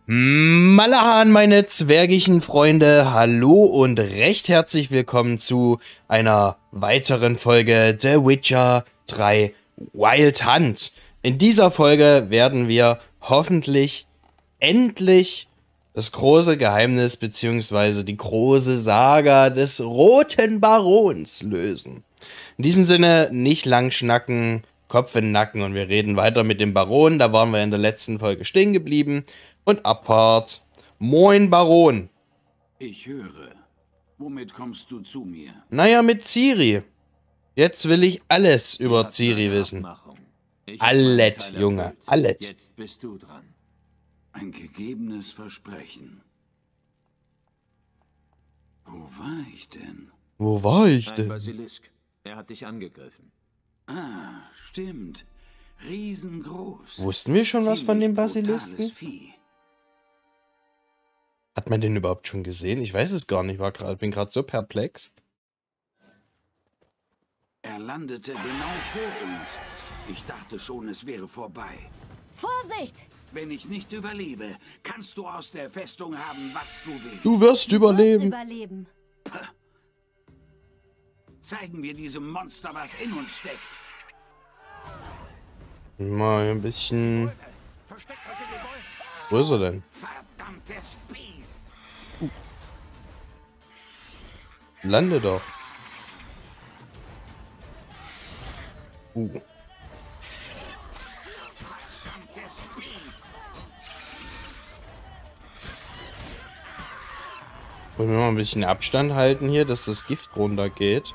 Malahan, meine zwergischen Freunde, hallo und recht herzlich willkommen zu einer weiteren Folge The Witcher 3 Wild Hunt. In dieser Folge werden wir hoffentlich endlich das große Geheimnis bzw. die große Saga des Roten Barons lösen. In diesem Sinne, nicht lang schnacken, Kopf in den Nacken und wir reden weiter mit dem Baron. Da waren wir in der letzten Folge stehen geblieben. Und Abfahrt. Moin, Baron. Ich höre. Womit kommst du zu mir? Naja, mit Ciri. Jetzt will ich alles über Ciri wissen. Alles, Junge, alles. Jetzt bist du dran. Ein gegebenes Versprechen. Wo war ich denn? Wo war ich Ein denn? Basilisk. Er hat dich angegriffen. Ah, stimmt. Riesengroß. Wussten wir schon was von dem Ziemlich brutales Basilisken? Vieh. Hat man den überhaupt schon gesehen? Ich weiß es gar nicht. Bin gerade so perplex. Er landete genau vor uns. Ich dachte schon, es wäre vorbei. Vorsicht! Wenn ich nicht überlebe, kannst du aus der Festung haben, was du willst. Du wirst überleben. Überleben. Zeigen wir diesem Monster, was in uns steckt. Mal ein bisschen. Wo ist er denn? Verdammtes Biest! Lande doch. Verdammtes Biest! Wollen wir mal ein bisschen Abstand halten hier, dass das Gift runtergeht.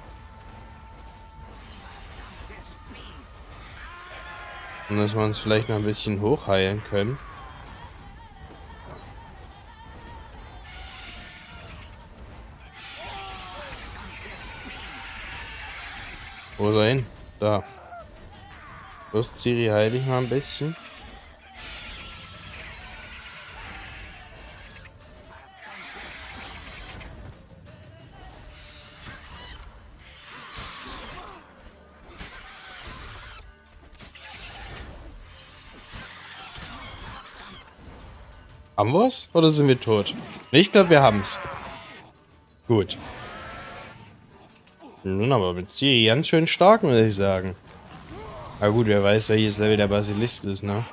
Und dass wir uns vielleicht noch ein bisschen hochheilen können. Wo ist er hin? Da. Los, Ciri, heil dich mal ein bisschen. Haben wir's? Oder sind wir tot? Ich glaube, wir haben's. Gut. Nun aber mit Ciri ganz schön stark, muss ich sagen. Na gut, wer weiß, welches Level der Basilisk ist, ne?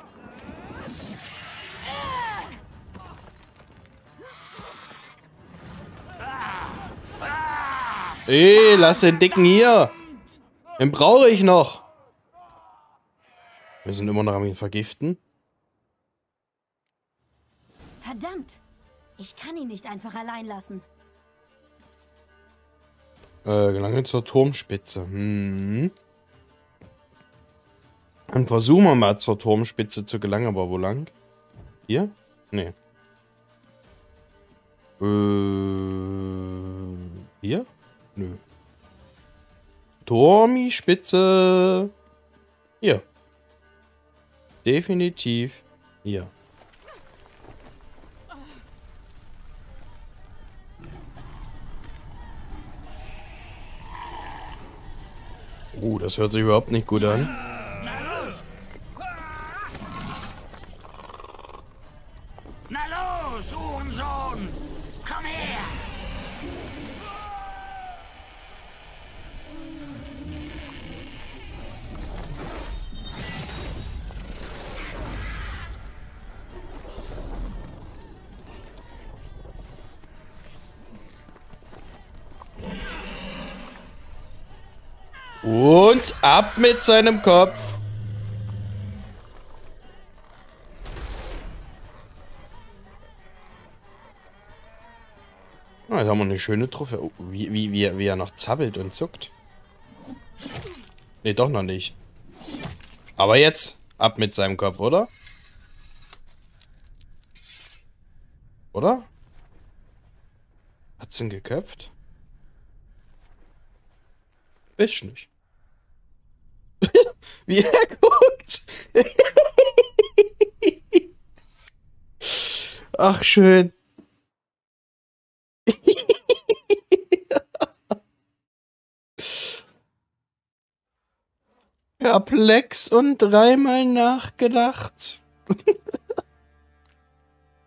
Ey, lass den Dicken hier! Den brauche ich noch! Wir sind immer noch am ihn vergiften. Verdammt! Ich kann ihn nicht einfach allein lassen. Gelange zur Turmspitze. Dann versuchen wir mal zur Turmspitze zu gelangen, aber wo lang? Hier? Nee. Hier? Nö. Turmispitze. Hier. Definitiv hier. Das hört sich überhaupt nicht gut an. Na los, Uhrensohn! Komm her! Und ab mit seinem Kopf. Jetzt haben wir eine schöne Trophäe. Oh, wie er noch zappelt und zuckt. Ne, doch noch nicht. Aber jetzt ab mit seinem Kopf, oder? Oder? Hat's ihn geköpft? Weiß nicht. Wie er guckt. Ach, schön. Perplex und dreimal nachgedacht.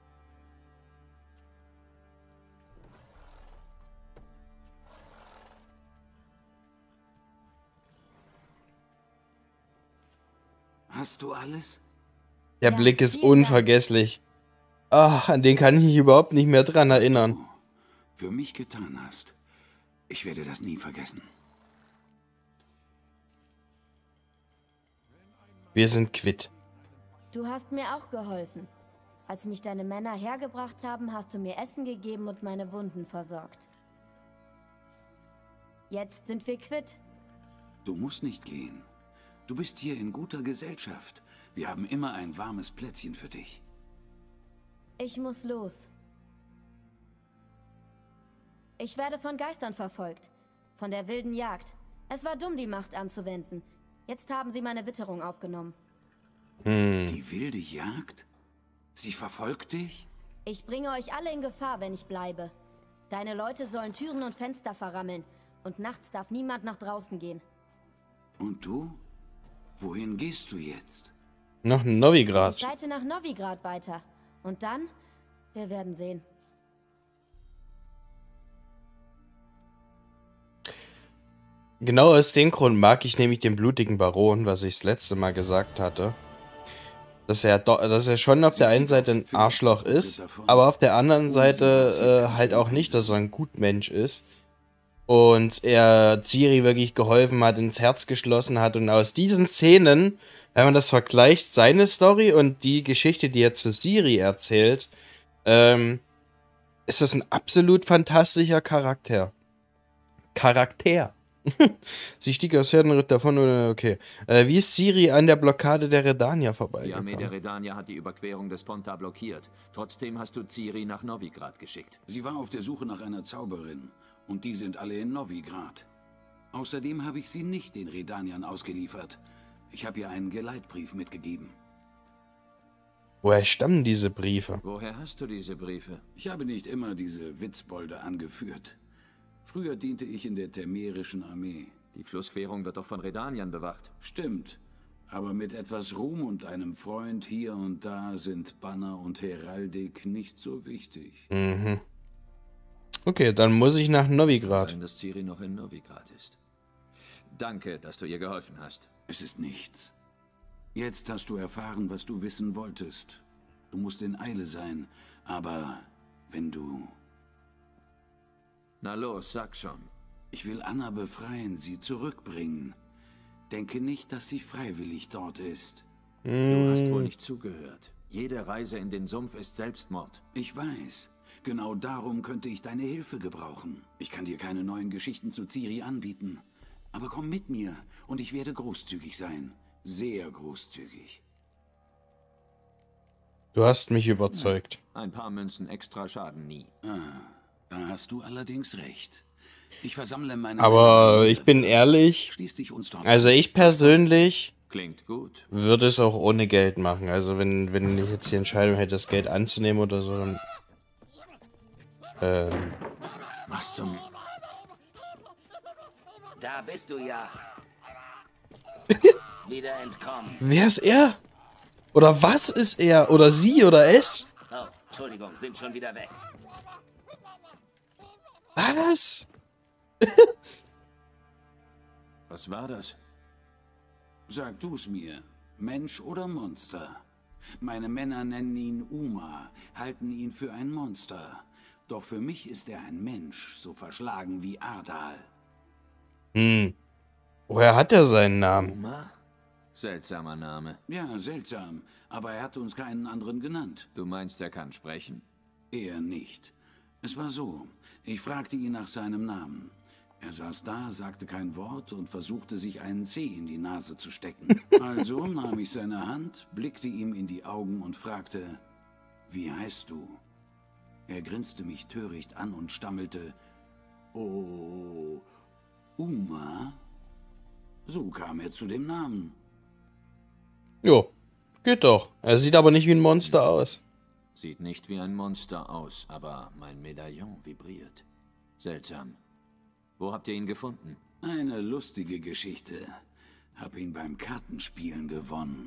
Hast du alles? Der Ja, Blick ist vielen Dank. unvergesslich. Ach, an den kann ich mich überhaupt nicht mehr dran erinnern. Du für mich getan hast. Ich werde das nie vergessen. Wir sind quitt. Du hast mir auch geholfen. Als mich deine Männer hergebracht haben, hast du mir Essen gegeben und meine Wunden versorgt. Jetzt sind wir quitt. Du musst nicht gehen. Du bist hier in guter Gesellschaft. Wir haben immer ein warmes Plätzchen für dich. Ich muss los. Ich werde von Geistern verfolgt. Von der wilden Jagd. Es war dumm, die Macht anzuwenden. Jetzt haben sie meine Witterung aufgenommen. Die wilde Jagd? Sie verfolgt dich? Ich bringe euch alle in Gefahr, wenn ich bleibe. Deine Leute sollen Türen und Fenster verrammeln. Und nachts darf niemand nach draußen gehen. Und du? Wohin gehst du jetzt? Nach Novigrad. Ich reite nach Novigrad weiter. Und dann? Wir werden sehen. Genau aus dem Grund mag ich nämlich den blutigen Baron, was ich das letzte Mal gesagt hatte. Dass er schon auf der einen Seite ein Arschloch ist, aber auf der anderen Seite halt auch nicht, dass er ein Gutmensch ist. Und er Ciri wirklich geholfen hat, ins Herz geschlossen hat. Und aus diesen Szenen, wenn man das vergleicht, seine Story und die Geschichte, die er zu Ciri erzählt, ist das ein absolut fantastischer Charakter. Sie stieg aus Pferden und ritt davon, okay. Wie ist Ciri an der Blockade der Redania Die Armee vorbeigekommen? der Redania hat die Überquerung des Pontar blockiert. Trotzdem hast du Ciri nach Novigrad geschickt. Sie war auf der Suche nach einer Zauberin. Und die sind alle in Novigrad. Außerdem habe ich sie nicht den Redaniern ausgeliefert. Ich habe ihr einen Geleitbrief mitgegeben. Woher stammen diese Briefe? Woher hast du diese Briefe? Ich habe nicht immer diese Witzbolde angeführt. Früher diente ich in der Temerischen Armee. Die Flussquerung wird doch von Redaniern bewacht. Stimmt. Aber mit etwas Ruhm und einem Freund hier und da sind Banner und Heraldik nicht so wichtig. Okay, dann muss ich nach Kann Novigrad. sein, dass Ciri noch in Novigrad ist. Danke, dass du ihr geholfen hast. Es ist nichts. Jetzt hast du erfahren, was du wissen wolltest. Du musst in Eile sein, aber wenn du... Na los, sag schon. Ich will Anna befreien, sie zurückbringen. Denke nicht, dass sie freiwillig dort ist. Du hast wohl nicht zugehört. Jede Reise in den Sumpf ist Selbstmord. Ich weiß. Genau darum könnte ich deine Hilfe gebrauchen. Ich kann dir keine neuen Geschichten zu Ciri anbieten. Aber komm mit mir und ich werde großzügig sein. Sehr großzügig. Du hast mich überzeugt. Ein paar Münzen extra schaden nie. Da hast du allerdings recht. Ich versammle meine... Aber ich bin ehrlich, Schließ dich uns dort also an. ich persönlich Klingt gut. würde es auch ohne Geld machen. Also wenn ich jetzt die Entscheidung hätte, das Geld anzunehmen oder so, dann... Was zum... Da bist du ja. Wieder entkommen. Wer ist er? Oder was ist er? Oder sie oder es? Oh, Entschuldigung, sind schon wieder weg. Was? Was war das? Sag du's mir. Mensch oder Monster? Meine Männer nennen ihn Uma, halten ihn für ein Monster. Doch für mich ist er ein Mensch, so verschlagen wie Ardal. Woher hat er seinen Namen? Uma? Seltsamer Name. Ja, seltsam, aber er hat uns keinen anderen genannt. Du meinst, er kann sprechen? Er nicht. Es war so, ich fragte ihn nach seinem Namen. Er saß da, sagte kein Wort und versuchte sich einen Zeh in die Nase zu stecken. Also nahm ich seine Hand, blickte ihm in die Augen und fragte, wie heißt du? Er grinste mich töricht an und stammelte, oh, Uma? So kam er zu dem Namen. Jo, geht doch. Er sieht aber nicht wie ein Monster aus. Sieht nicht wie ein Monster aus, aber mein Medaillon vibriert. Seltsam. Wo habt ihr ihn gefunden? Eine lustige Geschichte. Hab ihn beim Kartenspielen gewonnen.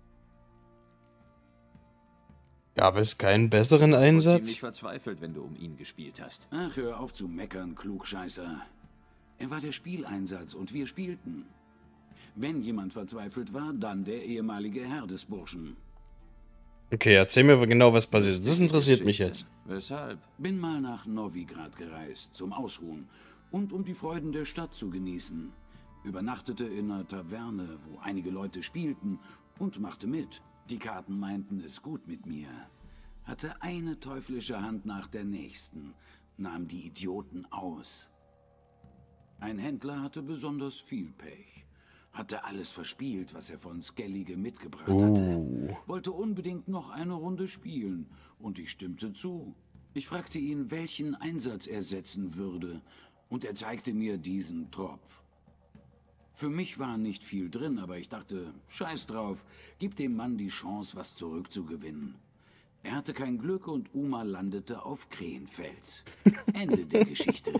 Gab es keinen besseren Ich war Einsatz? ziemlich verzweifelt, wenn du um ihn gespielt hast. Ach, hör auf zu meckern, Klugscheißer. Er war der Spieleinsatz und wir spielten. Wenn jemand verzweifelt war, dann der ehemalige Herr des Burschen. Okay, erzähl mir genau, was passiert ist. Das interessiert mich jetzt. Weshalb? Bin mal nach Novigrad gereist, zum Ausruhen und um die Freuden der Stadt zu genießen. Übernachtete in einer Taverne, wo einige Leute spielten und machte mit. Die Karten meinten es gut mit mir. Hatte eine teuflische Hand nach der nächsten, nahm die Idioten aus. Ein Händler hatte besonders viel Pech. Hatte alles verspielt, was er von Skellige mitgebracht hatte. Wollte unbedingt noch eine Runde spielen und ich stimmte zu. Ich fragte ihn, welchen Einsatz er setzen würde und er zeigte mir diesen Tropf. Für mich war nicht viel drin, aber ich dachte, scheiß drauf, gib dem Mann die Chance, was zurückzugewinnen. Er hatte kein Glück und Uma landete auf Krähenfels. Ende der Geschichte.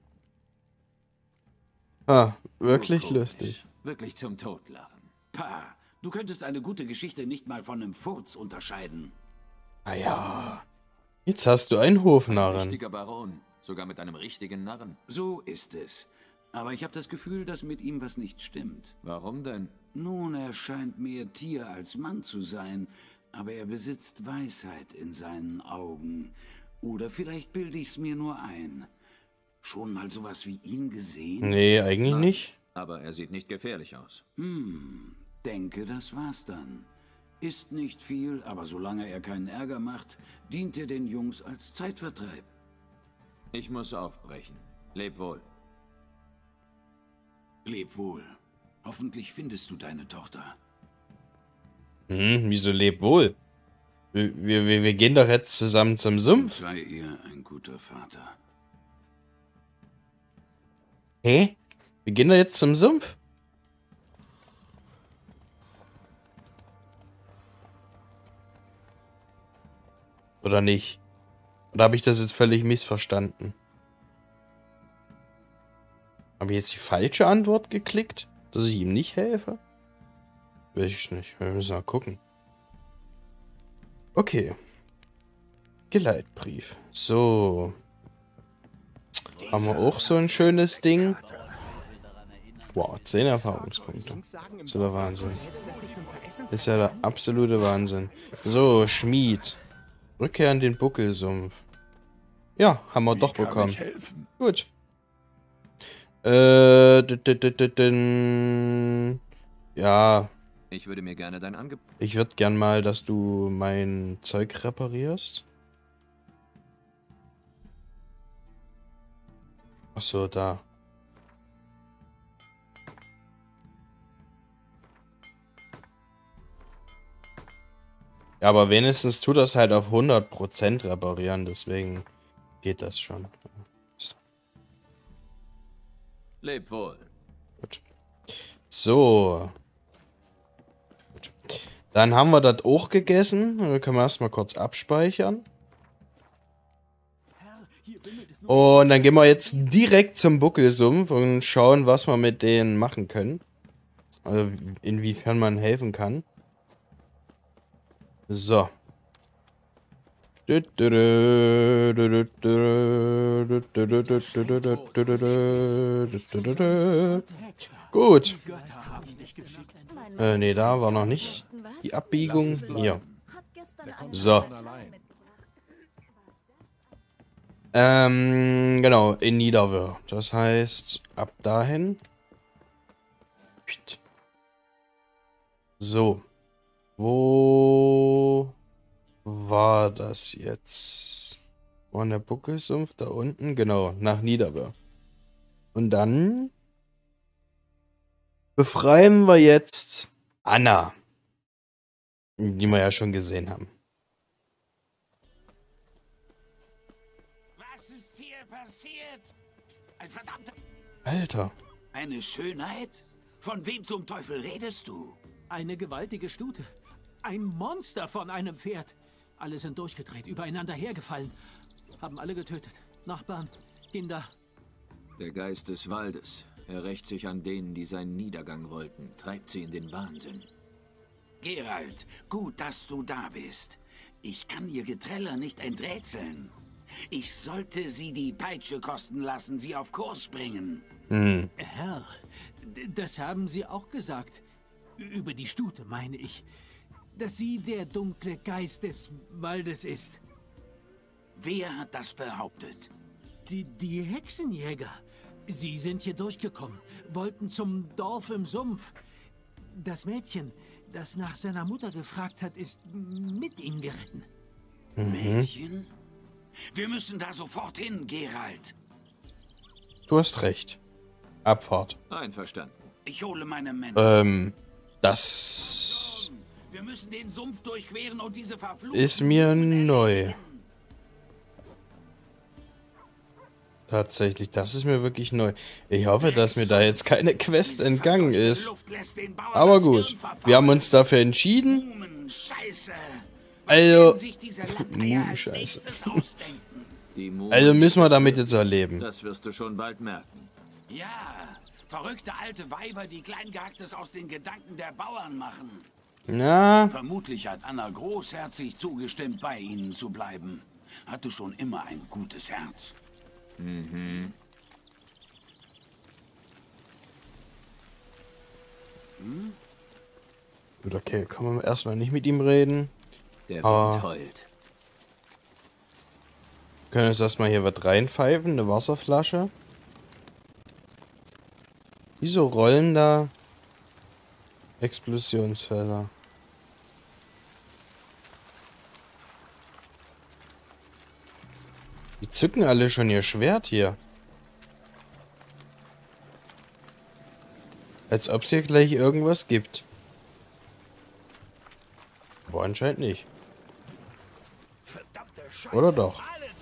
Ah, wirklich Komisch. lustig. Wirklich zum Totlachen. Pah, du könntest eine gute Geschichte nicht mal von einem Furz unterscheiden. Ah ja. Jetzt hast du einen Hofnarren. Richtiger Baron. Sogar mit einem richtigen Narren. So ist es. Aber ich habe das Gefühl, dass mit ihm was nicht stimmt. Warum denn? Nun, er scheint mehr Tier als Mann zu sein, aber er besitzt Weisheit in seinen Augen. Oder vielleicht bilde ich's mir nur ein. Schon mal sowas wie ihn gesehen? Nee, eigentlich nicht. Aber er sieht nicht gefährlich aus. Denke, das war's dann. Ist nicht viel, aber solange er keinen Ärger macht, dient er den Jungs als Zeitvertreib. Ich muss aufbrechen. Leb wohl. Leb wohl. Hoffentlich findest du deine Tochter. Wieso leb wohl? Wir gehen doch jetzt zusammen zum Sumpf. Sei ihr ein guter Vater. Hä? Wir gehen doch jetzt zum Sumpf? Oder nicht? Oder habe ich das jetzt völlig missverstanden? Habe ich jetzt die falsche Antwort geklickt? Dass ich ihm nicht helfe? Weiß ich nicht. Wir müssen mal gucken. Okay. Geleitbrief. So. Haben wir auch so ein schönes Ding. Wow, 10 Erfahrungspunkte. Das ist ja der Wahnsinn. Das ist ja der absolute Wahnsinn. So, Schmied. Rückkehr in den Buckelsumpf. Ja, haben wir doch bekommen. Gut. Ja, Ich würde mir gerne dein Angebot... ich würde gern mal, dass du mein Zeug reparierst. Ach so, da. Ja, aber wenigstens tut das halt auf 100% reparieren, deswegen geht das schon. Leb wohl. Gut. So. Gut. Dann haben wir das auch gegessen. Dann können wir erstmal kurz abspeichern. Und dann gehen wir jetzt direkt zum Buckelsumpf und schauen, was wir mit denen machen können. Also inwiefern man helfen kann. So. Gut. Nee, da war noch nicht die Abbiegung. Hier. So. Genau, in Niederwöhr. Das heißt, ab dahin. So. Wo war das jetzt? Wo an der Buckelsumpf? Da unten? Genau, nach Niederwöhr. Und dann befreien wir jetzt Anna. Die wir ja schon gesehen haben. Was ist hier passiert? Ein verdammter... Alter. Eine Schönheit? Von wem zum Teufel redest du? Eine gewaltige Stute. Ein Monster von einem Pferd. Alle sind durchgedreht, übereinander hergefallen. Haben alle getötet. Nachbarn, Kinder. Der Geist des Waldes. Er rächt sich an denen, die seinen Niedergang wollten. Treibt sie in den Wahnsinn. Geralt, gut, dass du da bist. Ich kann ihr Geträller nicht enträtseln. Ich sollte Sie die Peitsche kosten lassen, Sie auf Kurs bringen. Herr, das haben Sie auch gesagt. Über die Stute, meine ich. Dass sie der dunkle Geist des Waldes ist. Wer hat das behauptet? Die Hexenjäger. Sie sind hier durchgekommen, wollten zum Dorf im Sumpf. Das Mädchen, das nach seiner Mutter gefragt hat, ist mit ihnen geritten. Mädchen? Wir müssen da sofort hin, Geralt. Du hast recht. Abfahrt. Einverstanden. Ich hole meine Männer. Das Wir müssen den Sumpf durchqueren und diese verfluchten... ist mir neu. Tatsächlich, das ist mir wirklich neu. Ich hoffe, dass mir da jetzt keine Quest entgangen ist. Aber gut, wir haben uns dafür entschieden. Also, Scheiße. Also müssen wir damit jetzt erleben. Das wirst du schon bald merken. Ja, verrückte alte Weiber, die Kleingehacktes aus den Gedanken der Bauern machen. Na, Vermutlich hat Anna großherzig zugestimmt, bei ihnen zu bleiben. Hatte schon immer ein gutes Herz. gut, okay, können wir erstmal nicht mit ihm reden. Der Ah. Wind heult. Wir können jetzt erstmal hier was reinpfeifen, eine Wasserflasche. Wieso rollen da Explosionsfelder? Die zücken alle schon ihr Schwert hier. Als ob es hier gleich irgendwas gibt. Aber anscheinend nicht. Oder doch?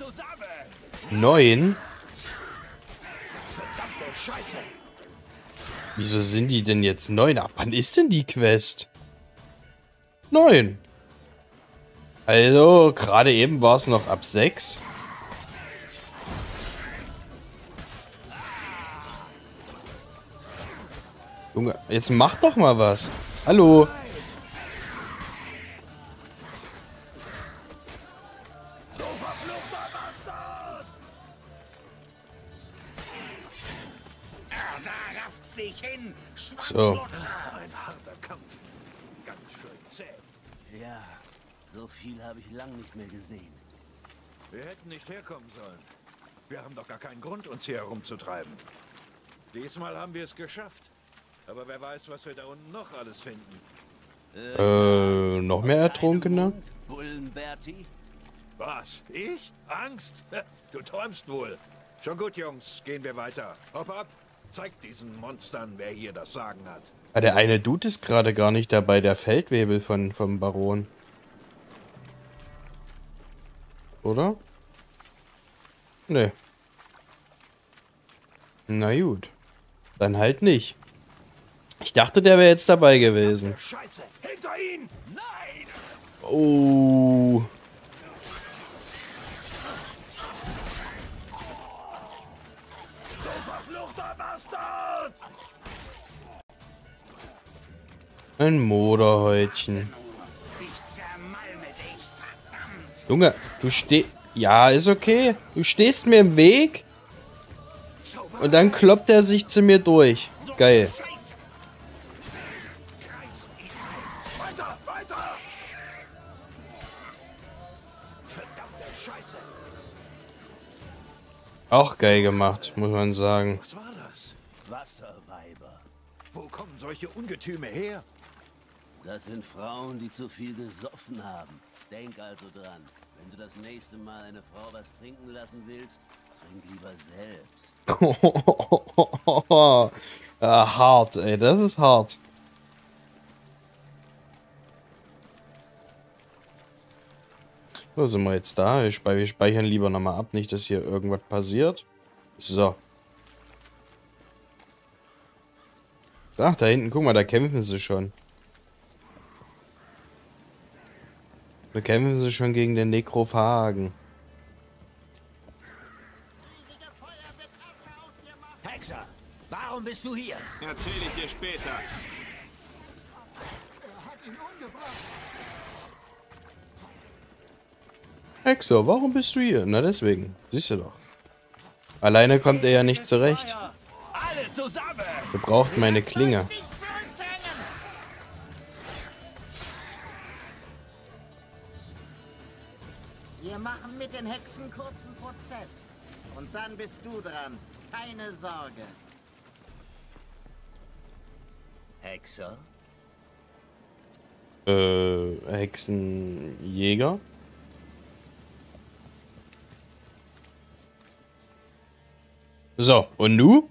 9? Wieso sind die denn jetzt 9? Ab wann ist denn die Quest? 9. Also, gerade eben war es noch ab 6. Junge, jetzt mach doch mal was. Hallo. Da rafft's dich hin. So. Ein harter Kampf. Ganz schön zäh. Ja, so viel habe ich lang nicht mehr gesehen. Wir hätten nicht herkommen sollen. Wir haben doch gar keinen Grund, uns hier herumzutreiben. Diesmal haben wir es geschafft. Aber wer weiß, was wir da unten noch alles finden. Noch mehr Ertrunkene? Bullenberti? Was? Ich? Angst? Du träumst wohl. Schon gut, Jungs. Gehen wir weiter. Hopp ab. Zeigt diesen Monstern, wer hier das Sagen hat. Ah, der eine Dude ist gerade gar nicht dabei, der Feldwebel vom Baron. Oder? Nee. Na gut. Dann halt nicht. Ich dachte, der wäre jetzt dabei gewesen. Scheiße! Hinter ihn! Nein! Oh. So verfluchter Bastard! Ein Moderhäutchen. Ich zermalme dich, verdammt. Junge, du stehst... Ja, ist okay. Du stehst mir im Weg. Und dann kloppt er sich zu mir durch. Geil. Weiter! Weiter! Verdammte Scheiße! Auch geil gemacht, muss man sagen. Was war das? Wasserweiber. Wo kommen solche Ungetüme her? Das sind Frauen, die zu viel gesoffen haben. Denk also dran, wenn du das nächste Mal eine Frau was trinken lassen willst, trink lieber selbst. Ja, hart, ey, das ist hart. Wo sind wir jetzt da? Wir speichern lieber nochmal ab, nicht, dass hier irgendwas passiert. So. Ach, da hinten, guck mal, da kämpfen sie schon. Da kämpfen sie schon gegen den Nekrophagen. Hexer, warum bist du hier? Erzähl ich dir später. Hexer, warum bist du hier? Na deswegen, siehst du doch. Alleine kommt er ja nicht zurecht. Alle zusammen! Er braucht meine Klinge. Wir machen mit den Hexen kurzen Prozess. Und dann bist du dran. Keine Sorge. Hexer? Hexenjäger? So, und nu?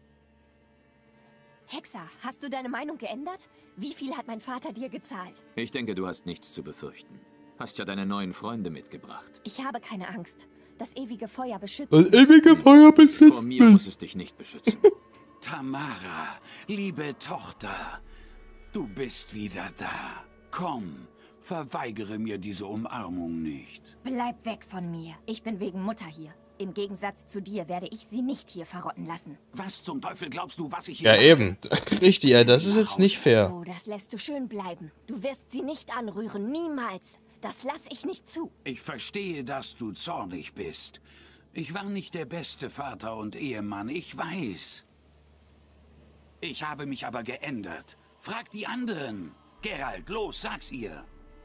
Hexer, hast du deine Meinung geändert? Wie viel hat mein Vater dir gezahlt? Ich denke, du hast nichts zu befürchten. Hast ja deine neuen Freunde mitgebracht. Ich habe keine Angst. Das ewige Feuer beschützt Das mich. ewige Feuer beschützt Vor mir muss es dich nicht beschützen. Tamara, liebe Tochter, du bist wieder da. Komm, verweigere mir diese Umarmung nicht. Bleib weg von mir. Ich bin wegen Mutter hier. Im Gegensatz zu dir werde ich sie nicht hier verrotten lassen. Was zum Teufel glaubst du, was ich hier Ja, mache? eben. Richtig, ja, das ist jetzt nicht fair. Oh, das lässt du schön bleiben. Du wirst sie nicht anrühren, niemals. Das lass ich nicht zu. Ich verstehe, dass du zornig bist. Ich war nicht der beste Vater und Ehemann, ich weiß. Ich habe mich aber geändert. Frag die anderen. Geralt, los, sag's ihr.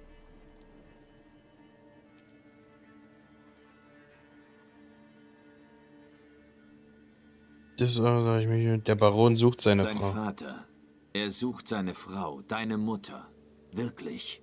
Das sag ich mir. Der Baron sucht seine Dein Frau. Vater. Er sucht seine Frau, deine Mutter. Wirklich.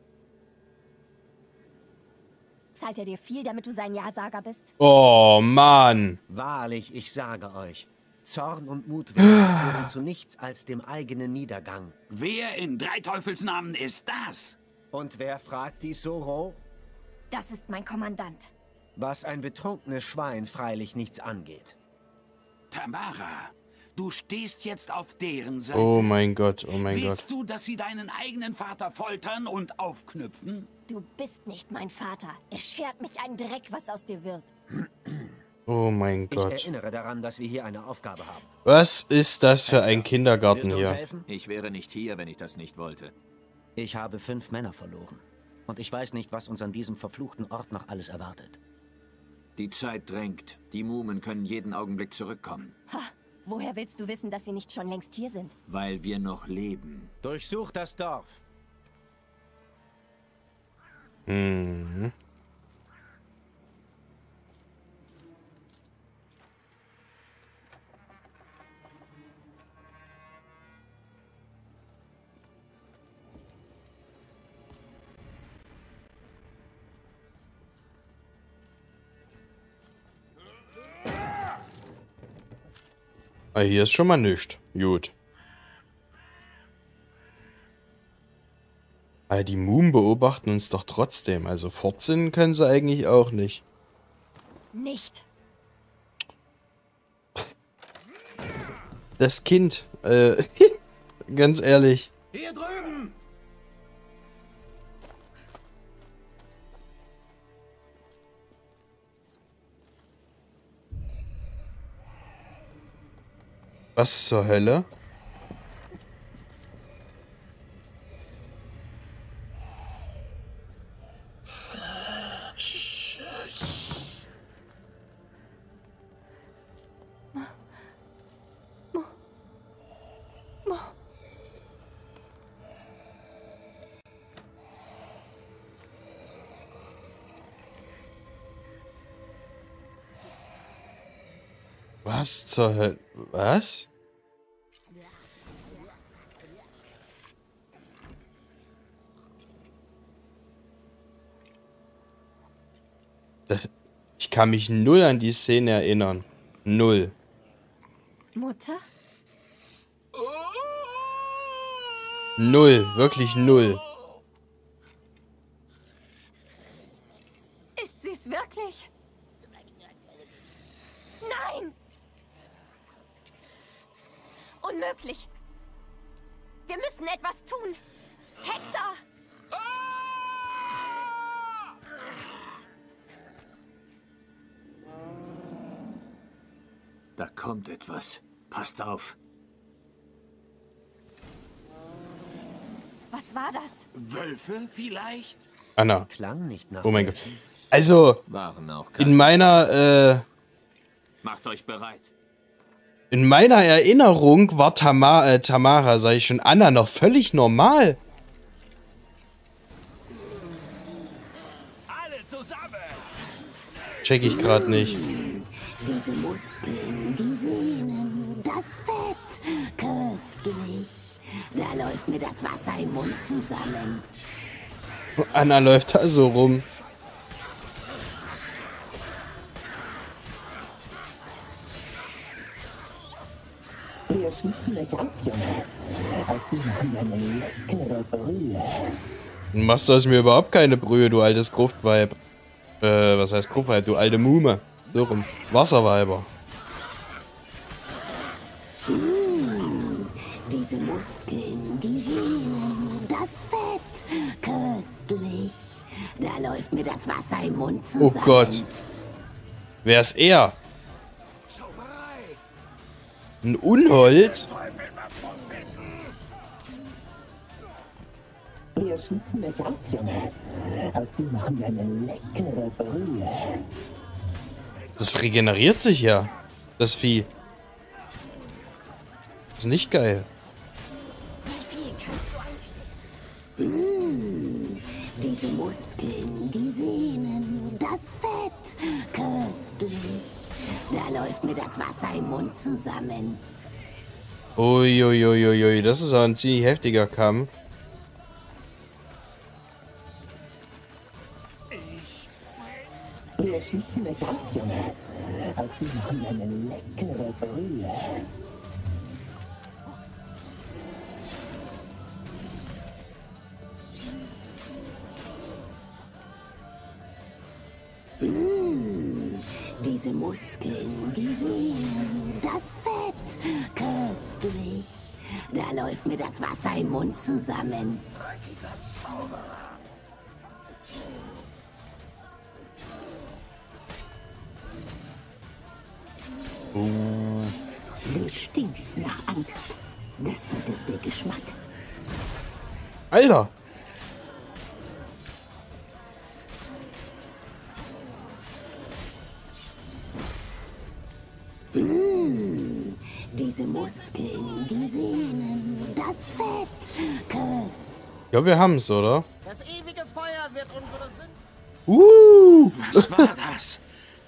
Zahlt er dir viel, damit du sein Ja-Sager bist? Oh, Mann. Wahrlich, ich sage euch, Zorn und Mutwillen führen zu nichts als dem eigenen Niedergang. Wer in drei Teufelsnamen ist das? Und wer fragt dies so roh? Das ist mein Kommandant. Was ein betrunkenes Schwein freilich nichts angeht. Tamara, du stehst jetzt auf deren Seite. Oh mein Gott, oh mein Willst Gott. du, dass sie deinen eigenen Vater foltern und aufknüpfen? Du bist nicht mein Vater. Es schert mich ein Dreck, was aus dir wird. Oh mein Ich Gott. erinnere daran, dass wir hier eine Aufgabe haben. Was ist das für ein Willst Kindergarten du uns hier? helfen? Ich wäre nicht hier, wenn ich das nicht wollte. Ich habe 5 Männer verloren. Und ich weiß nicht, was uns an diesem verfluchten Ort noch alles erwartet. Die Zeit drängt. Die Mumen können jeden Augenblick zurückkommen. Ha, woher willst du wissen, dass sie nicht schon längst hier sind? Weil wir noch leben. Durchsucht das Dorf. Mhm. Ah, hier ist schon mal nichts. Gut. Aber die Mumen beobachten uns doch trotzdem. Also fortsinnen können sie eigentlich auch nicht. Nicht. Das Kind. Ganz ehrlich. Hier drüben! Was zur Hölle? Was zur Hölle? Was? Ich kann mich null an die Szene erinnern. Null. Mutter? Null. Wirklich null. Ist sie es wirklich? Nein! Unmöglich! Wir müssen etwas tun! Hexer! Da kommt etwas. Passt auf. Was war das? Wölfe vielleicht? Anna. Klang nicht nach. Oh mein Gott. Also, Waren auch in meiner, Macht euch bereit. in meiner Erinnerung war Tamara, sag ich schon, Anna noch völlig normal. Alle zusammen! Check ich gerade nicht. Diese Muskeln, die Sehnen, das Fett, köstlich. Da läuft mir das Wasser im Mund zusammen. Anna läuft da so rum. Wir schnitzen euch auf, Junge. Aus dem machen wir eine leckere Brühe. Du machst aus mir überhaupt keine Brühe, du altes Gruftweib. Was heißt Gruftweib? Du alte Mume. So rum. Wasserweiber. Diese Muskeln, die Sehnen, das Fett, köstlich. Da läuft mir das Wasser im Mund zusammen. Oh Gott. Wer ist er? Ein Unhold? Wir schnitzen euch auf, Junge. Aus dem machen wir eine leckere Brühe. Das regeneriert sich ja. Das Vieh. Das ist nicht geil. Diese Muskeln, die Sehnen, das Fett, köstlich. Da läuft mir das Wasser im Mund zusammen. Uiuiuiui, das ist auch ein ziemlich heftiger Kampf. Wir schießen euch auf, Junge. Aus dem machen wir eine leckere Brühe. Diese Muskeln, die Sehnen, das Fett, köstlich. Da läuft mir das Wasser im Mund zusammen. Du stinkst nach Angst. Das verdirbt der Geschmack. Alter! Diese Muskeln, die Sehnen, das Fett, köstlich. Ja, wir haben's, oder? Das ewige Feuer wird unsere Sünden. Was war das?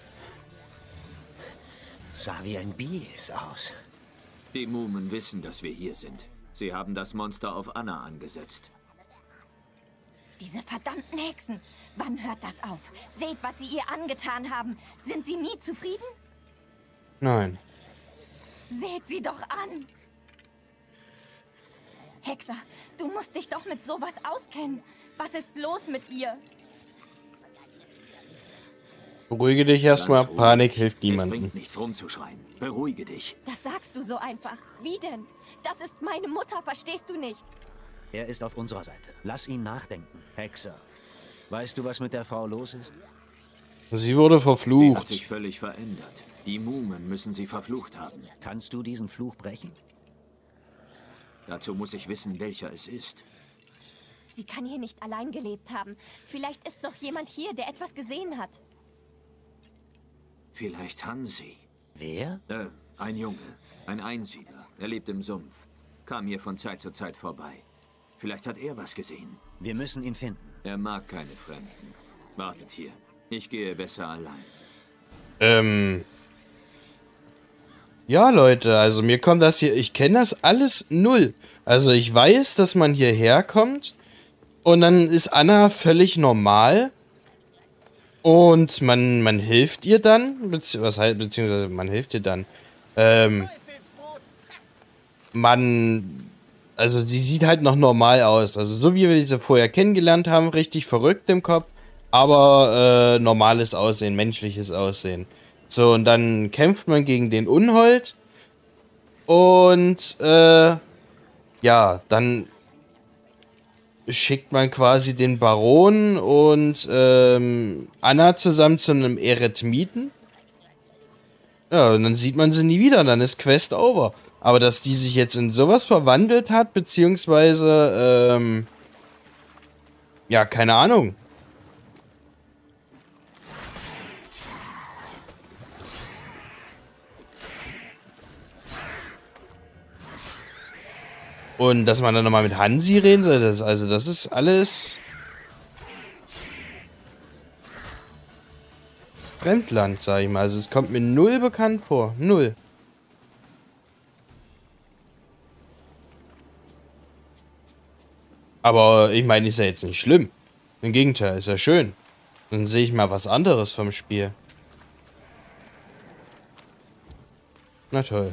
Sah wie ein Bies aus. Die Mumen wissen, dass wir hier sind. Sie haben das Monster auf Anna angesetzt. Diese verdammten Hexen. Wann hört das auf? Seht, was sie ihr angetan haben. Sind sie nie zufrieden? Nein. Seht sie doch an. Hexer, du musst dich doch mit sowas auskennen. Was ist los mit ihr? Beruhige dich erstmal. Ganz Panik ruhig. hilft Es niemandem. bringt nichts rumzuschreien. Beruhige dich. Das sagst du so einfach. Wie denn? Das ist meine Mutter, verstehst du nicht? Er ist auf unserer Seite. Lass ihn nachdenken. Hexer. Weißt du, was mit der Frau los ist? Sie wurde Sie hat verflucht. sich völlig verändert. Die Mumen müssen sie verflucht haben. Kannst du diesen Fluch brechen? Dazu muss ich wissen, welcher es ist. Sie kann hier nicht allein gelebt haben. Vielleicht ist noch jemand hier, der etwas gesehen hat. Vielleicht Hansi. Wer? Ein Junge. Ein Einsiedler. Er lebt im Sumpf. Kam hier von Zeit zu Zeit vorbei. Vielleicht hat er was gesehen. Wir müssen ihn finden. Er mag keine Fremden. Wartet hier. Ich gehe besser allein. Ja, Leute, also mir kommt das hier, ich kenne das alles null. Also ich weiß, dass man hierher kommt und dann ist Anna völlig normal und man hilft ihr dann, beziehungsweise man hilft ihr dann. Also sie sieht halt noch normal aus, also so wie wir sie vorher kennengelernt haben, richtig verrückt im Kopf, aber normales Aussehen, menschliches Aussehen. So, und dann kämpft man gegen den Unhold. Und, ja, dann schickt man quasi den Baron und Anna zusammen zu einem Eremiten. Ja, und dann sieht man sie nie wieder, dann ist Quest over. Aber dass die sich jetzt in sowas verwandelt hat, beziehungsweise, ja, keine Ahnung. Und dass man dann nochmal mit Hansi reden soll, das ist alles Fremdland, sag ich mal. Also es kommt mir null bekannt vor. Null. Aber ich meine, ist ja jetzt nicht schlimm. Im Gegenteil, ist ja schön. Dann sehe ich mal was anderes vom Spiel. Na toll.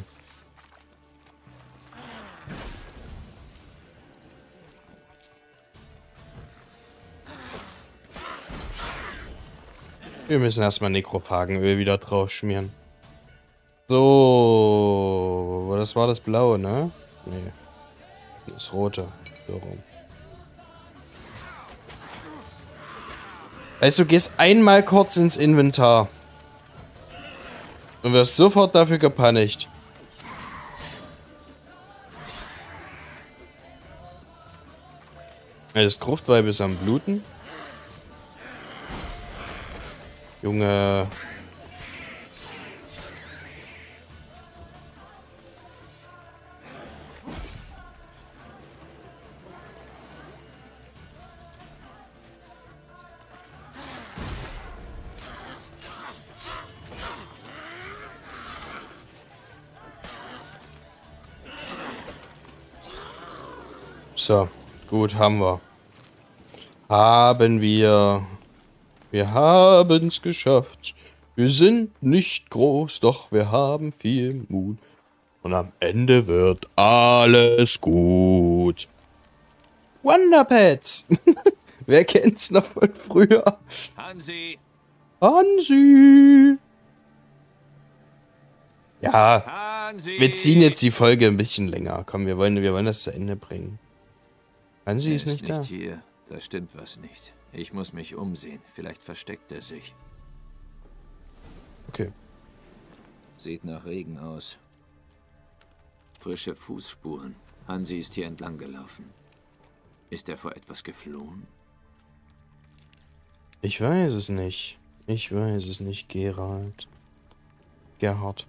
Wir müssen erstmal Nekrophagenöl wieder drauf schmieren. So. Das war das Blaue, ne? Nee. Das Rote. So rum. Weißt du, gehst einmal kurz ins Inventar. Und wirst sofort dafür gepanischt. Das Gruftweib ist am Bluten. Junge. So, gut, haben wir. Wir haben es geschafft. Wir sind nicht groß, doch wir haben viel Mut. Und am Ende wird alles gut. Wonderpets! Wer kennt's noch von früher? Hansi! Hansi! Ja, Hansi! wir ziehen jetzt die Folge ein bisschen länger. Komm, wir wollen das zu Ende bringen. Hansi ist nicht da. Hier. Da stimmt was nicht. Ich muss mich umsehen. Vielleicht versteckt er sich. Okay. Sieht nach Regen aus. Frische Fußspuren. Hansi ist hier entlang gelaufen. Ist er vor etwas geflohen? Ich weiß es nicht. Ich weiß es nicht, Gerhard.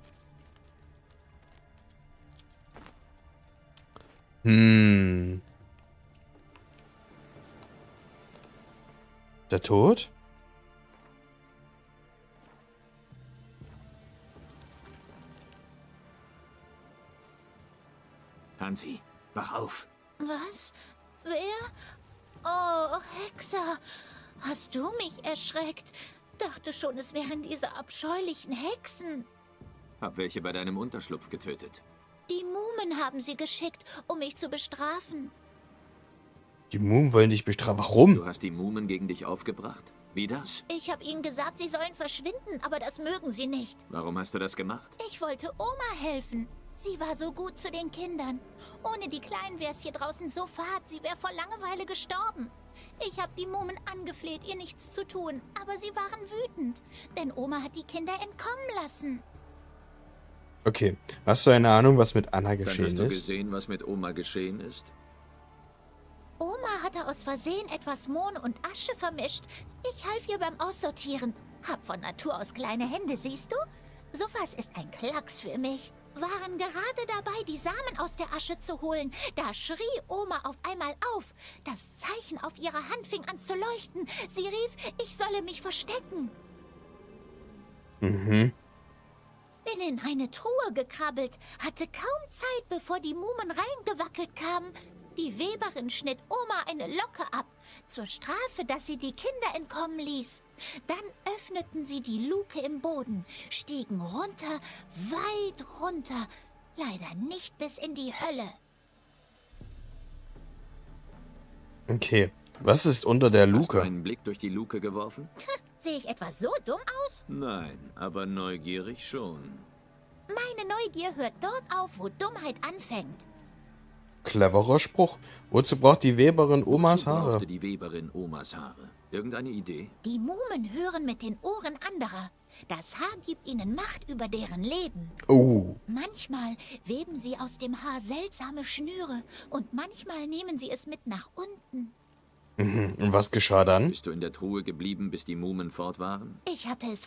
Der tot? Hansi, wach auf. Was? Wer? Oh, Hexer. Hast du mich erschreckt? Dachte schon, es wären diese abscheulichen Hexen. Hab welche bei deinem Unterschlupf getötet. Die Mumen haben sie geschickt, um mich zu bestrafen. Die Mumen wollen dich bestrafen. Warum? Du hast die Mumen gegen dich aufgebracht? Wie das? Ich habe ihnen gesagt, sie sollen verschwinden, aber das mögen sie nicht. Warum hast du das gemacht? Ich wollte Oma helfen. Sie war so gut zu den Kindern. Ohne die Kleinen wäre es hier draußen so fad, sie wäre vor Langeweile gestorben. Ich habe die Mumen angefleht, ihr nichts zu tun, aber sie waren wütend, denn Oma hat die Kinder entkommen lassen. Okay, hast du eine Ahnung, was mit Anna geschehen ist? Dann hast du gesehen, was mit Oma geschehen ist? Oma hatte aus Versehen etwas Mohn und Asche vermischt. Ich half ihr beim Aussortieren. Hab von Natur aus kleine Hände, siehst du? Sowas ist ein Klacks für mich. Waren gerade dabei, die Samen aus der Asche zu holen. Da schrie Oma auf einmal auf. Das Zeichen auf ihrer Hand fing an zu leuchten. Sie rief, ich solle mich verstecken. Mhm. Bin in eine Truhe gekrabbelt, hatte kaum Zeit, bevor die Mumen reingewackelt kamen. Die Weberin schnitt Oma eine Locke ab, zur Strafe, dass sie die Kinder entkommen ließ. Dann öffneten sie die Luke im Boden, stiegen runter, weit runter, leider nicht bis in die Hölle. Okay, was ist unter der Luke? Hast du einen Blick durch die Luke geworfen? Sehe ich etwa so dumm aus? Nein, aber neugierig schon. Meine Neugier hört dort auf, wo Dummheit anfängt. Cleverer Spruch. Wozu braucht die Weberin Omas Wozu Haare? brauchte die Weberin Omas Haare? Irgendeine Idee? Die Mumen hören mit den Ohren anderer. Das Haar gibt ihnen Macht über deren Leben. Oh. Manchmal weben sie aus dem Haar seltsame Schnüre und manchmal nehmen sie es mit nach unten. Mhm. Und was geschah dann? Bist du in der Truhe geblieben, bis die Mumen fort waren? Ich hatte es vor.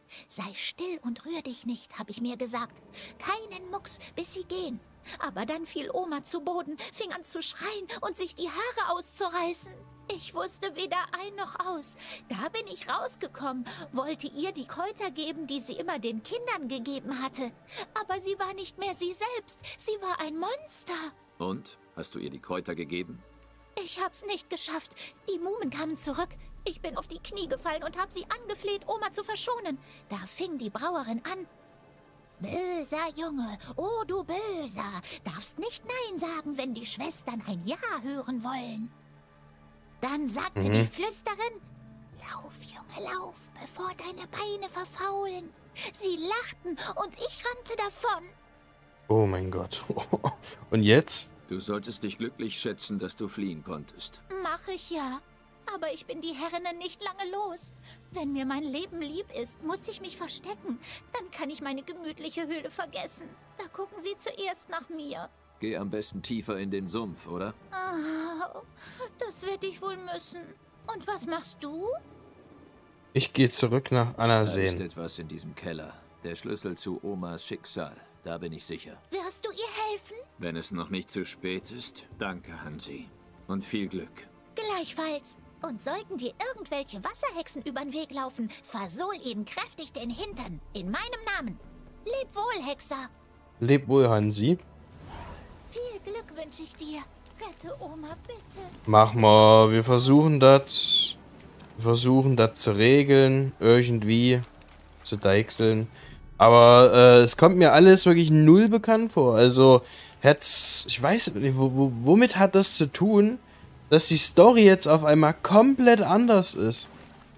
Sei still und rühr dich nicht, habe ich mir gesagt. Keinen Mucks, bis sie gehen. Aber dann fiel Oma zu Boden, fing an zu schreien und sich die Haare auszureißen. Ich wusste weder ein noch aus. Da bin ich rausgekommen, wollte ihr die Kräuter geben, die sie immer den Kindern gegeben hatte. Aber sie war nicht mehr sie selbst. Sie war ein Monster. Und? Hast du ihr die Kräuter gegeben? Ich hab's nicht geschafft. Die Mumen kamen zurück. Ich bin auf die Knie gefallen und hab sie angefleht, Oma zu verschonen. Da fing die Brauerin an. Böser Junge, oh du Böser, darfst nicht Nein sagen, wenn die Schwestern ein Ja hören wollen. Dann sagte die Flüsterin, lauf, Junge, lauf, bevor deine Beine verfaulen. Sie lachten und ich rannte davon. Oh mein Gott. Und jetzt? Du solltest dich glücklich schätzen, dass du fliehen konntest. Mach ich ja. Aber ich bin die Herrinnen nicht lange los. Wenn mir mein Leben lieb ist, muss ich mich verstecken. Dann kann ich meine gemütliche Höhle vergessen. Da gucken sie zuerst nach mir. Geh am besten tiefer in den Sumpf, oder? Ah, das werde ich wohl müssen. Und was machst du? Ich gehe zurück nach Da Anaseen. ist etwas in diesem Keller. Der Schlüssel zu Omas Schicksal. Da bin ich sicher. Wirst du ihr helfen? Wenn es noch nicht zu spät ist, danke, Hansi. Und viel Glück. Gleichfalls. Und sollten dir irgendwelche Wasserhexen übern Weg laufen, versohl ihnen kräftig den Hintern. In meinem Namen. Leb wohl, Hexer. Leb wohl, Hansi. Viel Glück wünsche ich dir. Rette Oma, bitte. Mach mal, wir versuchen das zu regeln, irgendwie zu deichseln. Aber es kommt mir alles wirklich null bekannt vor. Also, ich weiß nicht, womit hat das zu tun, dass die Story jetzt auf einmal komplett anders ist?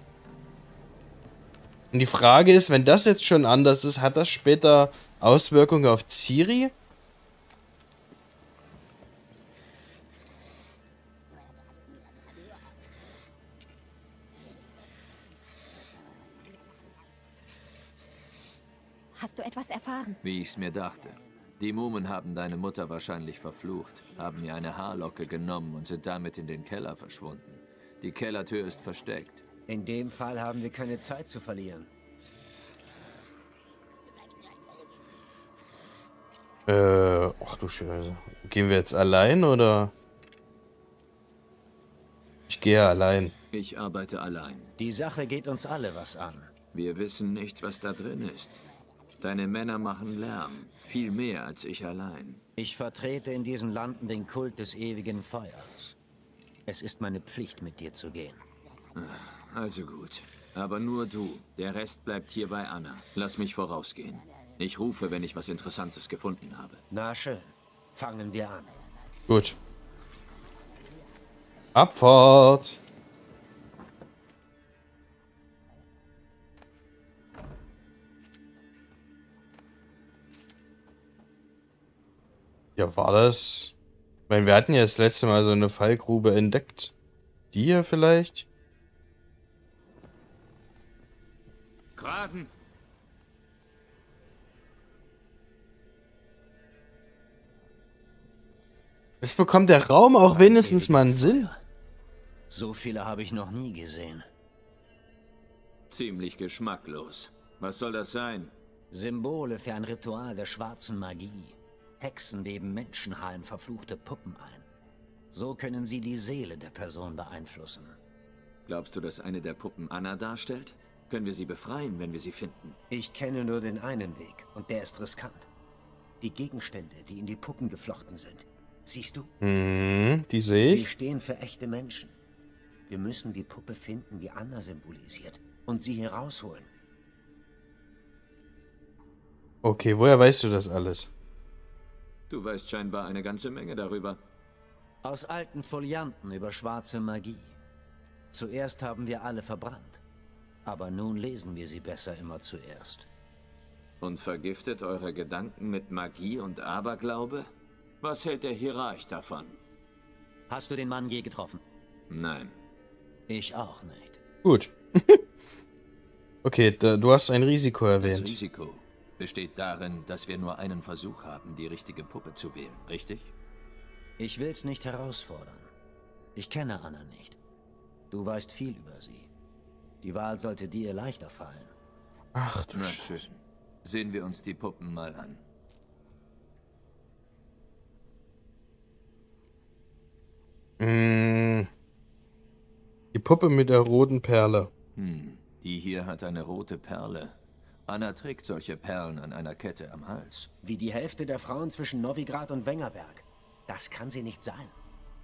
Und die Frage ist, wenn das jetzt schon anders ist, hat das später Auswirkungen auf Ciri? Hast du etwas erfahren? Wie ich's mir dachte. Die Mumen haben deine Mutter wahrscheinlich verflucht, haben ihr eine Haarlocke genommen und sind damit in den Keller verschwunden. Die Kellertür ist versteckt. In dem Fall haben wir keine Zeit zu verlieren. Ach du Scheiße. Gehen wir jetzt allein, oder? Ich gehe allein. Ich arbeite allein. Die Sache geht uns alle was an. Wir wissen nicht, was da drin ist. Deine Männer machen Lärm. Viel mehr als ich allein. Ich vertrete in diesen Landen den Kult des ewigen Feuers. Es ist meine Pflicht, mit dir zu gehen. Also gut. Aber nur du. Der Rest bleibt hier bei Anna. Lass mich vorausgehen. Ich rufe, wenn ich was Interessantes gefunden habe. Na schön. Fangen wir an. Gut. Abfahrt. Ja, war das? Ich meine, wir hatten ja das letzte Mal so eine Fallgrube entdeckt. Die hier vielleicht? Kragen! Es bekommt der Raum auch wenigstens mal einen Sinn. So viele habe ich noch nie gesehen. Ziemlich geschmacklos. Was soll das sein? Symbole für ein Ritual der schwarzen Magie. Hexen leben Menschenhaaren verfluchte Puppen ein. So können sie die Seele der Person beeinflussen. Glaubst du, dass eine der Puppen Anna darstellt? Können wir sie befreien, wenn wir sie finden? Ich kenne nur den einen Weg und der ist riskant. Die Gegenstände, die in die Puppen geflochten sind. Siehst du? Die sehe Sie ich. stehen für echte Menschen. Wir müssen die Puppe finden, die Anna symbolisiert, und sie hier rausholen. Okay, woher weißt du das alles? Du weißt scheinbar eine ganze Menge darüber. Aus alten Folianten über schwarze Magie. Zuerst haben wir alle verbrannt. Aber nun lesen wir sie besser immer zuerst. Und vergiftet eure Gedanken mit Magie und Aberglaube? Was hält der Hierarch davon? Hast du den Mann je getroffen? Nein. Ich auch nicht. Gut. Okay, du hast ein Risiko Das erwähnt. Risiko besteht darin, dass wir nur einen Versuch haben, die richtige Puppe zu wählen, richtig? Ich will's nicht herausfordern. Ich kenne Anna nicht. Du weißt viel über sie. Die Wahl sollte dir leichter fallen. Ach du Na Scheiße. schön. Sehen wir uns die Puppen mal an. Die Puppe mit der roten Perle. Die hier hat eine rote Perle. Anna trägt solche Perlen an einer Kette am Hals. Wie die Hälfte der Frauen zwischen Novigrad und Wengerberg. Das kann sie nicht sein.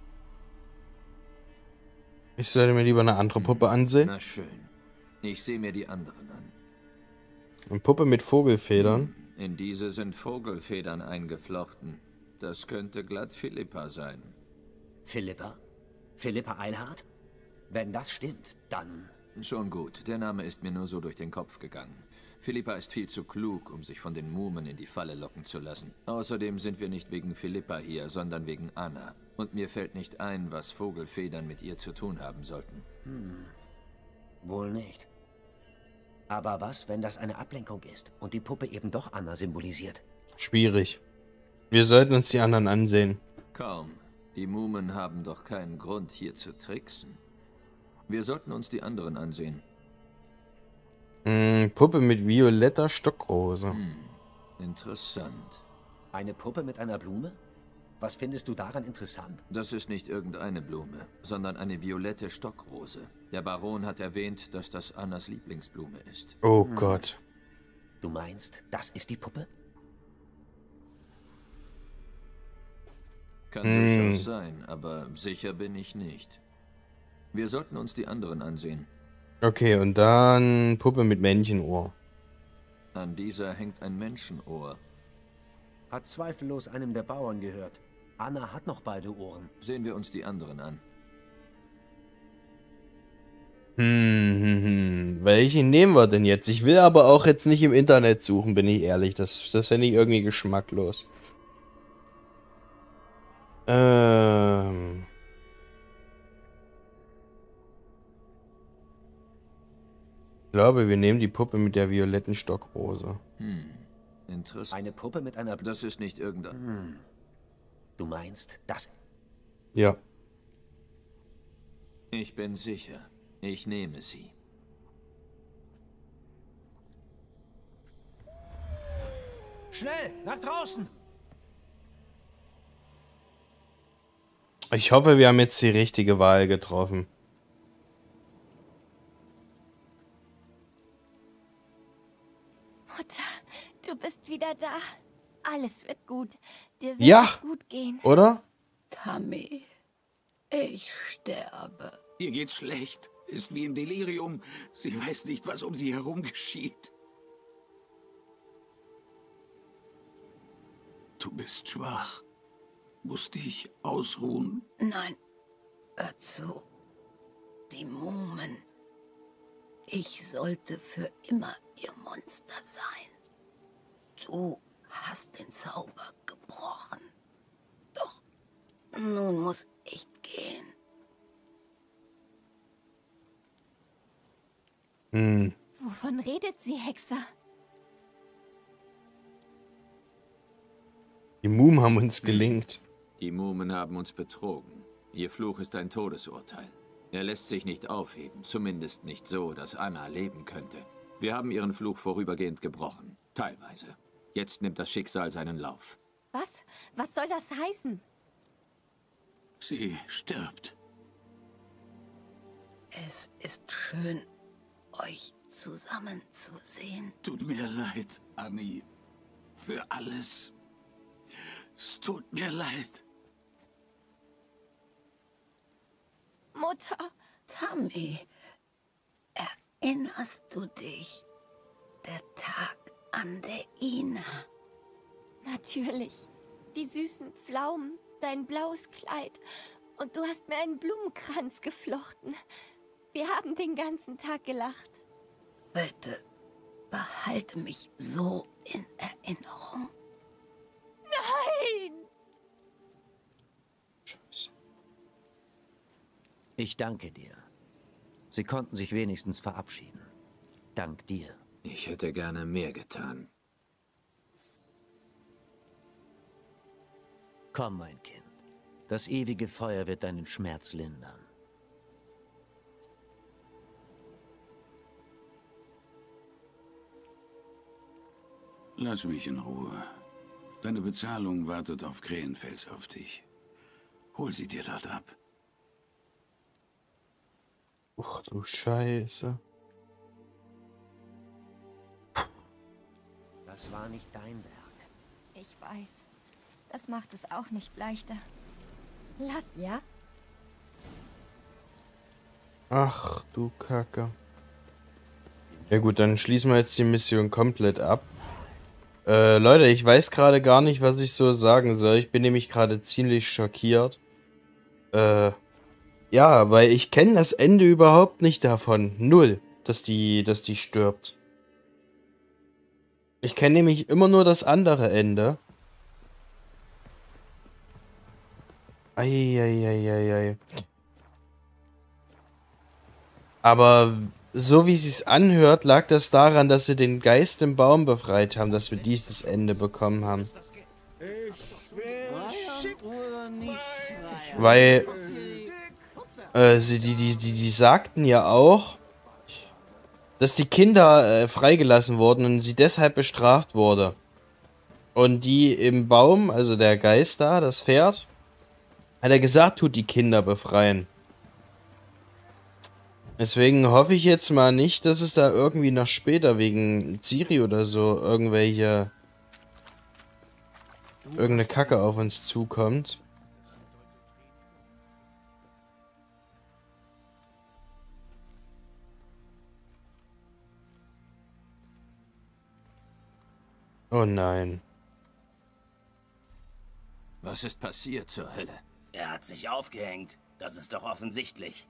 Ich sollte mir lieber eine andere Puppe ansehen. Na schön. Ich sehe mir die anderen an. Eine Puppe mit Vogelfedern. In diese sind Vogelfedern eingeflochten. Das könnte glatt Philippa sein. Philippa? Philippa Eilhart? Wenn das stimmt, dann... Schon gut, der Name ist mir nur so durch den Kopf gegangen. Philippa ist viel zu klug, um sich von den Mumen in die Falle locken zu lassen. Außerdem sind wir nicht wegen Philippa hier, sondern wegen Anna. Und mir fällt nicht ein, was Vogelfedern mit ihr zu tun haben sollten. Wohl nicht. Aber was, wenn das eine Ablenkung ist und die Puppe eben doch Anna symbolisiert? Schwierig. Wir sollten uns die anderen ansehen. Kaum. Die Mumen haben doch keinen Grund, hier zu tricksen. Wir sollten uns die anderen ansehen. Puppe mit violetter Stockrose. Interessant. Eine Puppe mit einer Blume? Was findest du daran interessant? Das ist nicht irgendeine Blume, sondern eine violette Stockrose. Der Baron hat erwähnt, dass das Annas Lieblingsblume ist. Oh Gott. Du meinst, das ist die Puppe? Kann durchaus sein, aber sicher bin ich nicht. Wir sollten uns die anderen ansehen. Okay, und dann Puppe mit Männchenohr. An dieser hängt ein Menschenohr. Hat zweifellos einem der Bauern gehört. Anna hat noch beide Ohren. Sehen wir uns die anderen an. Welche nehmen wir denn jetzt? Ich will aber auch jetzt nicht im Internet suchen, bin ich ehrlich. Das fände ich irgendwie geschmacklos. Ich glaube, wir nehmen die Puppe mit der violetten Stockrose. Interessant. Eine Puppe mit einer... Das ist nicht irgendein... Du meinst, das... Ja. Ich bin sicher. Ich nehme sie. Schnell, nach draußen! Ich hoffe, wir haben jetzt die richtige Wahl getroffen. Mutter, du bist wieder da. Alles wird gut. Dir wird Ja, es gut gehen. oder? Tammy, ich sterbe. Ihr geht's schlecht. Ist wie im Delirium. Sie weiß nicht, was um sie herum geschieht. Du bist schwach. Musst dich ausruhen. Nein, hör zu. Die Mumen. Ich sollte für immer ihr Monster sein. Du hast den Zauber gebrochen. Doch nun muss ich gehen. Wovon redet sie, Hexer? Die Mumen haben uns gelingt. Die Mumen haben uns betrogen. Ihr Fluch ist ein Todesurteil. Er lässt sich nicht aufheben, zumindest nicht so, dass Anna leben könnte. Wir haben ihren Fluch vorübergehend gebrochen, teilweise. Jetzt nimmt das Schicksal seinen Lauf. Was? Was soll das heißen? Sie stirbt. Es ist schön, euch zusammen zu sehen. Tut mir leid, Annie. Für alles. Es tut mir leid. Mutter. Tammy, erinnerst du dich? Der Tag an der Ina. Natürlich. Die süßen Pflaumen, dein blaues Kleid. Und du hast mir einen Blumenkranz geflochten. Wir haben den ganzen Tag gelacht. Bitte, behalte mich so in Erinnerung. Nein! Scheiße. Ich danke dir. Sie konnten sich wenigstens verabschieden. Dank dir. Ich hätte gerne mehr getan. Komm, mein Kind. Das ewige Feuer wird deinen Schmerz lindern. Lass mich in Ruhe. Deine Bezahlung wartet auf Krähenfels auf dich. Hol sie dir dort ab. Ach du Scheiße. Das war nicht dein Werk. Ich weiß. Das macht es auch nicht leichter. Lass, ja? Ach du Kacke. Ja gut, dann schließen wir jetzt die Mission komplett ab. Leute, ich weiß gerade gar nicht, was ich so sagen soll. Ich bin nämlich gerade ziemlich schockiert. Ja, weil ich kenne das Ende überhaupt nicht davon. Null, dass die stirbt. Ich kenne nämlich immer nur das andere Ende. Eieieiei. Aber so wie sie es anhört, lag das daran, dass wir den Geist im Baum befreit haben, dass wir dieses Ende bekommen haben. Weil die sagten ja auch, dass die Kinder freigelassen wurden und sie deshalb bestraft wurde. Und die im Baum, also der Geist da, das Pferd, hat er gesagt, tut die Kinder befreien. Deswegen hoffe ich jetzt mal nicht, dass es da irgendwie noch später wegen Ciri oder so irgendeine Kacke auf uns zukommt. Oh nein. Was ist passiert zur Hölle? Er hat sich aufgehängt. Das ist doch offensichtlich.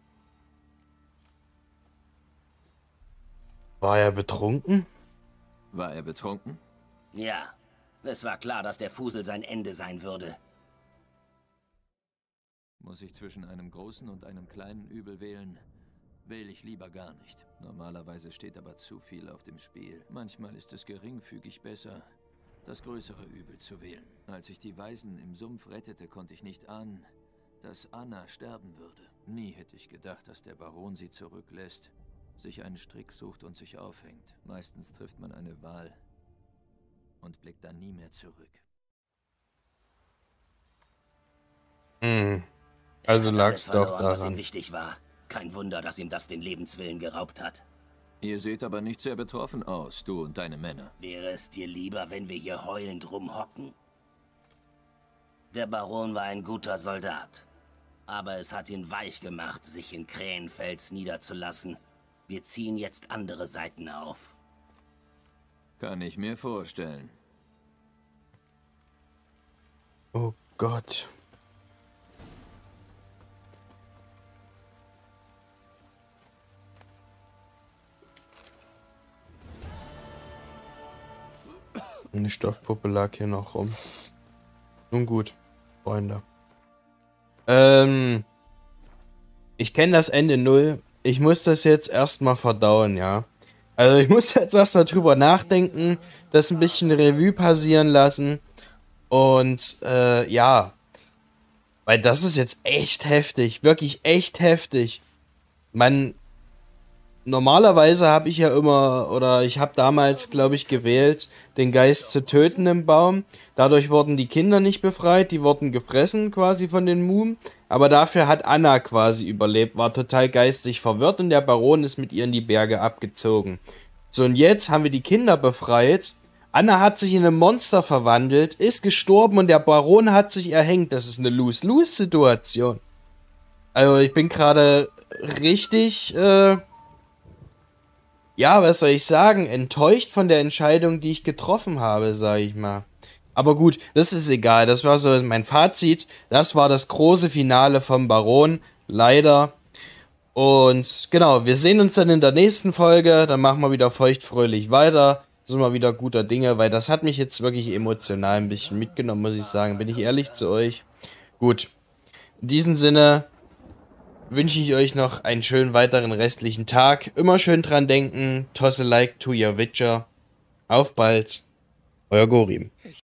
War er betrunken? War er betrunken? Ja. Es war klar, dass der Fusel sein Ende sein würde. Muss ich zwischen einem großen und einem kleinen Übel wählen? Wähle ich lieber gar nicht. Normalerweise steht aber zu viel auf dem Spiel. Manchmal ist es geringfügig besser, das größere Übel zu wählen. Als ich die Waisen im Sumpf rettete, konnte ich nicht ahnen, dass Anna sterben würde. Nie hätte ich gedacht, dass der Baron sie zurücklässt, sich einen Strick sucht und sich aufhängt. Meistens trifft man eine Wahl und blickt dann nie mehr zurück. Also lag's doch daran, was ihm daran. wichtig war. Kein Wunder, dass ihm das den Lebenswillen geraubt hat. Ihr seht aber nicht sehr betroffen aus, du und deine Männer. Wäre es dir lieber, wenn wir hier heulend rumhocken? Der Baron war ein guter Soldat. Aber es hat ihn weich gemacht, sich in Krähenfels niederzulassen. Wir ziehen jetzt andere Seiten auf. Kann ich mir vorstellen. Oh Gott. Eine Stoffpuppe lag hier noch rum. Nun gut, Freunde. Ich kenne das Ende null. Ich muss das jetzt erstmal verdauen, ja. Also ich muss jetzt erst darüber nachdenken, das ein bisschen Revue passieren lassen. Und ja. Weil das ist jetzt echt heftig. Wirklich echt heftig. Normalerweise habe ich ja immer, oder ich habe damals, glaube ich, gewählt, den Geist zu töten im Baum. Dadurch wurden die Kinder nicht befreit, die wurden gefressen quasi von den Mumen. Aber dafür hat Anna quasi überlebt, war total geistig verwirrt und der Baron ist mit ihr in die Berge abgezogen. So, und jetzt haben wir die Kinder befreit. Anna hat sich in ein Monster verwandelt, ist gestorben und der Baron hat sich erhängt. Das ist eine Lose-Lose-Situation. Also ich bin gerade richtig, ja, was soll ich sagen, enttäuscht von der Entscheidung, die ich getroffen habe, sage ich mal. Aber gut, das ist egal, das war so mein Fazit. Das war das große Finale vom Baron, leider. Und genau, wir sehen uns dann in der nächsten Folge, dann machen wir wieder feuchtfröhlich weiter. Sind wir wieder guter Dinge, weil das hat mich jetzt wirklich emotional ein bisschen mitgenommen, muss ich sagen. Bin ich ehrlich zu euch? Gut, in diesem Sinne wünsche ich euch noch einen schönen weiteren restlichen Tag. Immer schön dran denken. Toss a like to your Witcher. Auf bald. Euer Gorim.